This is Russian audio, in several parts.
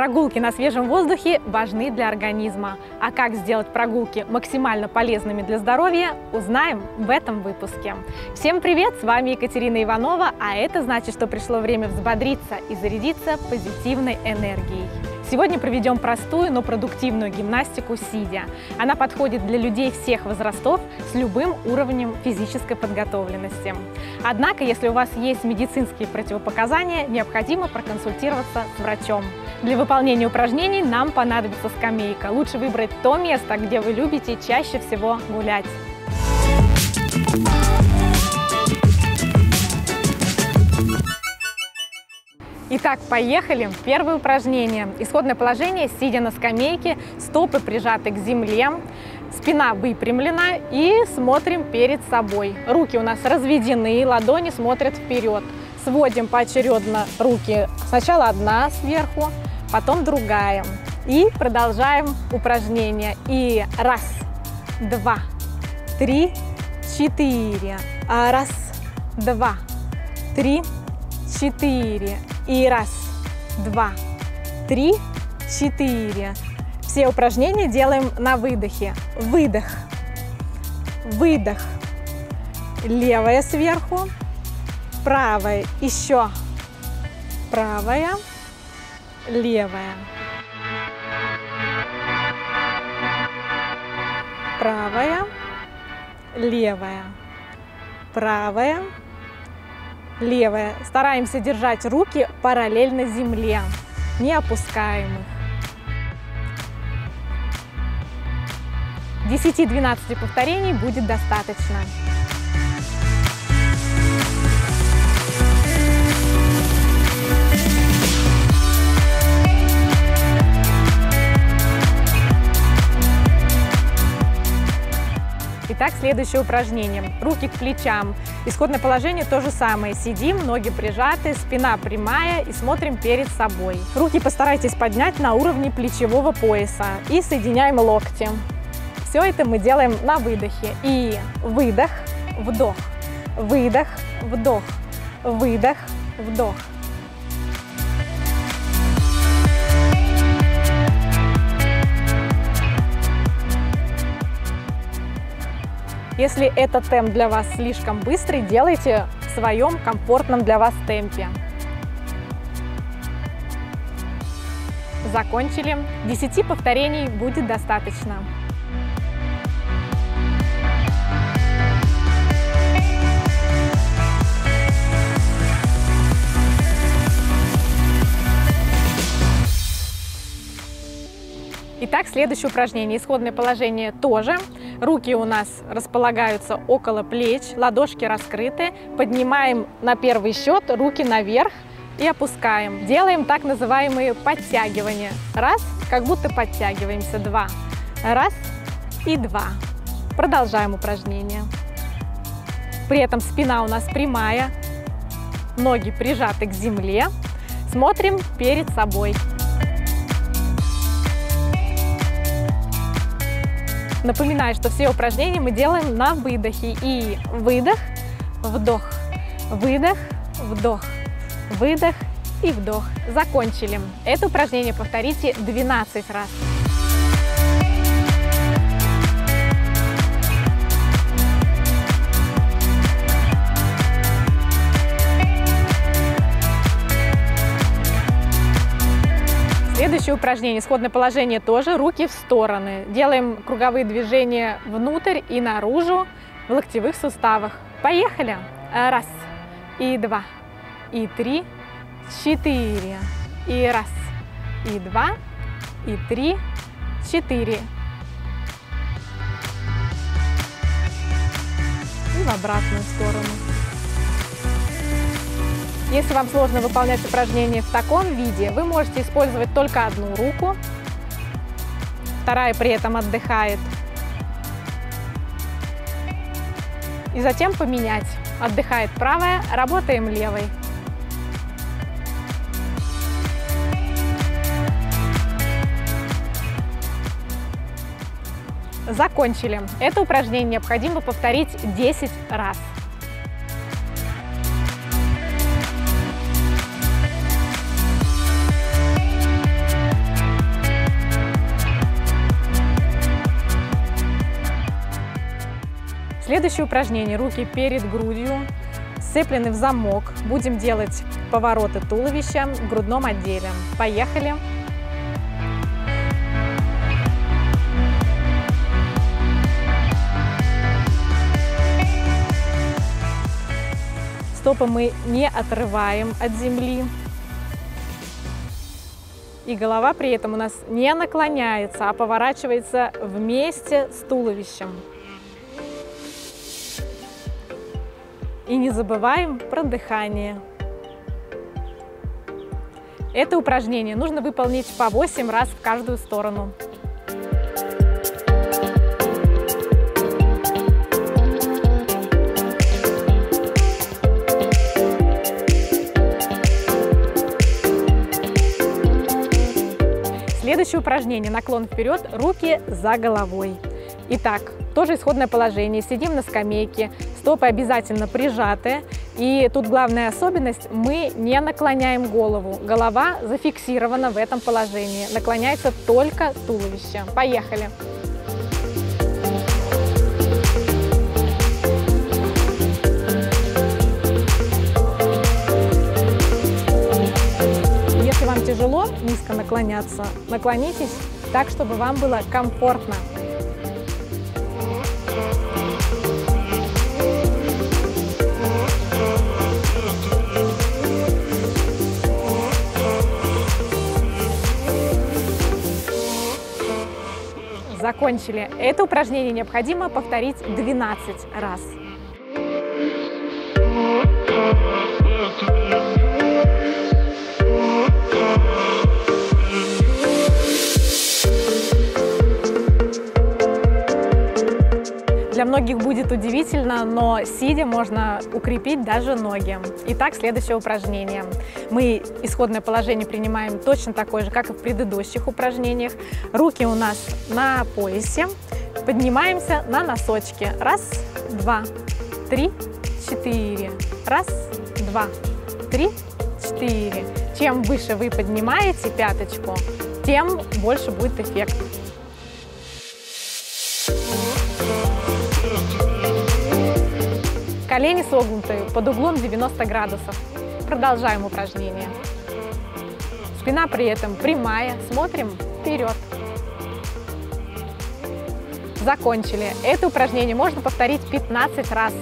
Прогулки на свежем воздухе важны для организма. А как сделать прогулки максимально полезными для здоровья, узнаем в этом выпуске. Всем привет! С вами Екатерина Иванова, а это значит, что пришло время взбодриться и зарядиться позитивной энергией. Сегодня проведем простую, но продуктивную гимнастику сидя. Она подходит для людей всех возрастов с любым уровнем физической подготовленности. Однако, если у вас есть медицинские противопоказания, необходимо проконсультироваться с врачом. Для выполнения упражнений нам понадобится скамейка. Лучше выбрать то место, где вы любите чаще всего гулять. Итак, поехали! Первое упражнение. Исходное положение, сидя на скамейке, стопы прижаты к земле, спина выпрямлена и смотрим перед собой. Руки у нас разведены, ладони смотрят вперед. Сводим поочередно руки. Сначала одна сверху, потом другая. И продолжаем упражнение. И раз, два, три, четыре. Раз, два, три, четыре. И раз, два, три, четыре. Все упражнения делаем на выдохе. Выдох, выдох. Левая сверху, правая, еще. Правая, левая. Правая, левая. Правая, левая. Стараемся держать руки параллельно земле, не опускаем их. 10-12 повторений будет достаточно. Итак, следующее упражнение. Руки к плечам. Исходное положение то же самое. Сидим, ноги прижаты, спина прямая и смотрим перед собой. Руки постарайтесь поднять на уровне плечевого пояса и соединяем локти. Все это мы делаем на выдохе. И выдох, вдох, выдох, вдох, выдох, вдох. Если этот темп для вас слишком быстрый, делайте в своем комфортном для вас темпе. Закончили. 10 повторений будет достаточно. Итак, следующее упражнение. Исходное положение тоже. Руки у нас располагаются около плеч, ладошки раскрыты. Поднимаем на первый счет руки наверх и опускаем. Делаем так называемые подтягивания. Раз, как будто подтягиваемся. Два. Раз и два. Продолжаем упражнение. При этом спина у нас прямая, ноги прижаты к земле. Смотрим перед собой. Напоминаю, что все упражнения мы делаем на выдохе. И выдох, вдох, выдох, вдох, выдох и вдох. Закончили. Это упражнение повторите 12 раз. Следующее упражнение. Исходное положение тоже. Руки в стороны. Делаем круговые движения внутрь и наружу в локтевых суставах. Поехали! Раз, и два, и три, четыре. И раз, и два, и три, четыре. И в обратную сторону. Если вам сложно выполнять упражнения в таком виде, вы можете использовать только одну руку, вторая при этом отдыхает, и затем поменять. Отдыхает правая, работаем левой. Закончили. Это упражнение необходимо повторить 10 раз. Следующее упражнение. Руки перед грудью, сцеплены в замок. Будем делать повороты туловища в грудном отделе. Поехали! Стопы мы не отрываем от земли. И голова при этом у нас не наклоняется, а поворачивается вместе с туловищем. И не забываем про дыхание. Это упражнение нужно выполнить по 8 раз в каждую сторону. Следующее упражнение. Наклон вперед, руки за головой. Итак, тоже исходное положение. Сидим на скамейке, стопы обязательно прижаты. И тут главная особенность – мы не наклоняем голову. Голова зафиксирована в этом положении. Наклоняется только туловище. Поехали! Если вам тяжело низко наклоняться, наклонитесь так, чтобы вам было комфортно. Закончили. Это упражнение необходимо повторить 12 раз. Для многих будет удивительно, но сидя можно укрепить даже ноги. Итак, следующее упражнение. Мы исходное положение принимаем точно такое же, как и в предыдущих упражнениях. Руки у нас на поясе. Поднимаемся на носочки. Раз, два, три, четыре. Раз, два, три, четыре. Чем выше вы поднимаете пяточку, тем больше будет эффект. Колени согнуты под углом 90 градусов. Продолжаем упражнение. Спина при этом прямая. Смотрим вперед. Закончили. Это упражнение можно повторить 15 раз.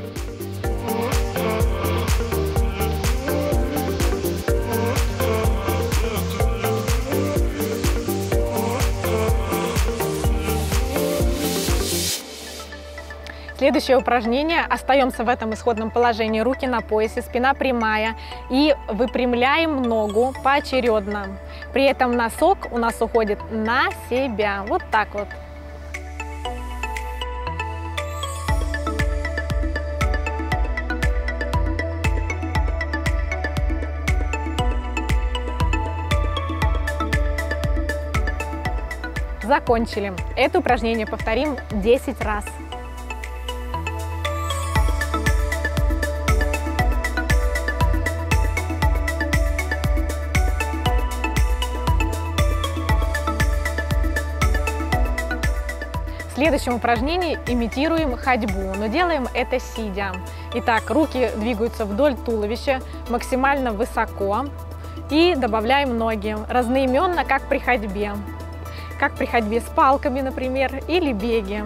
Следующее упражнение. Остаемся в этом исходном положении. Руки на поясе, спина прямая. И выпрямляем ногу поочередно. При этом носок у нас уходит на себя. Вот так вот. Закончили. Это упражнение повторим 10 раз. В следующем упражнении имитируем ходьбу, но делаем это сидя. Итак, руки двигаются вдоль туловища максимально высоко и добавляем ноги разноименно, как при ходьбе. Как при ходьбе с палками, например, или беге.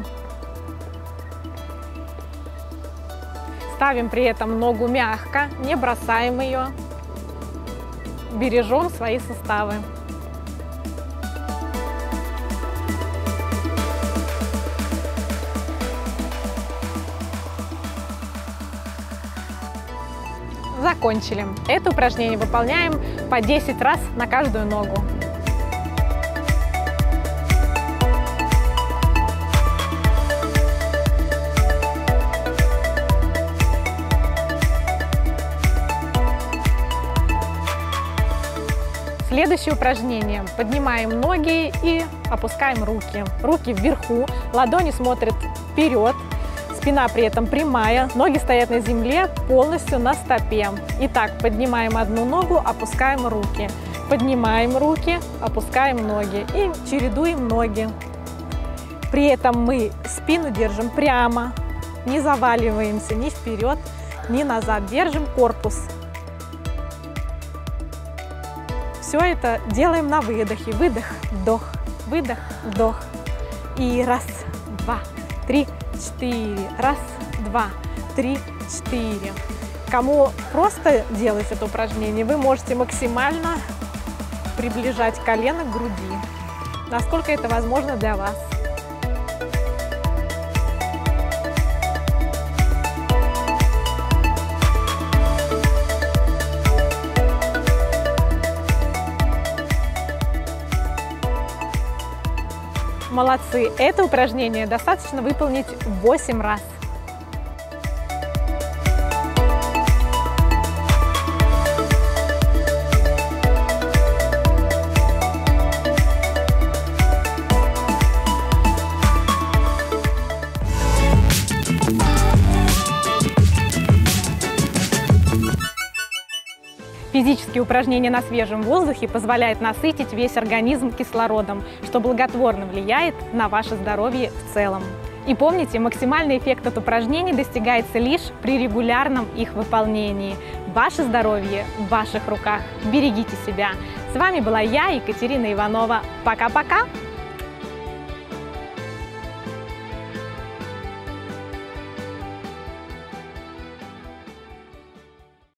Ставим при этом ногу мягко, не бросаем ее, бережем свои суставы. Закончили. Это упражнение выполняем по 10 раз на каждую ногу. Следующее упражнение. Поднимаем ноги и опускаем руки. Руки вверху, ладони смотрят вперед. Спина при этом прямая, ноги стоят на земле полностью на стопе. Итак, поднимаем одну ногу, опускаем руки. Поднимаем руки, опускаем ноги и чередуем ноги. При этом мы спину держим прямо, Не заваливаемся ни вперед, ни назад. Держим корпус. Все это делаем на выдохе. Выдох, вдох, выдох, вдох. И раз, два, три, четыре. Раз, два, три, четыре. Кому просто делать это упражнение, вы можете максимально приближать колено к груди, насколько это возможно для вас. Молодцы! Это упражнение достаточно выполнить 8 раз. Физические упражнения на свежем воздухе позволяют насытить весь организм кислородом, что благотворно влияет на ваше здоровье в целом. И помните, максимальный эффект от упражнений достигается лишь при регулярном их выполнении. Ваше здоровье в ваших руках. Берегите себя. С вами была я, Екатерина Иванова. Пока-пока!